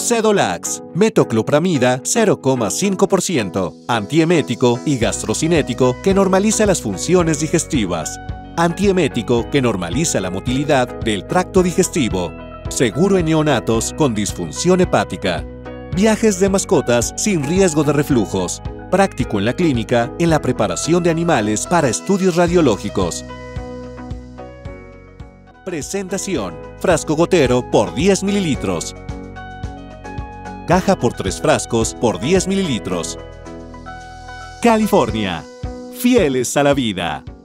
Sedolax, metoclopramida 0,5%, antiemético y gastrocinético que normaliza las funciones digestivas. Antiemético que normaliza la motilidad del tracto digestivo. Seguro en neonatos con disfunción hepática. Viajes de mascotas sin riesgo de reflujos. Práctico en la clínica en la preparación de animales para estudios radiológicos. Presentación: frasco gotero por 10 mililitros. Caja por 3 frascos por 10 mililitros. California. Fieles a la vida.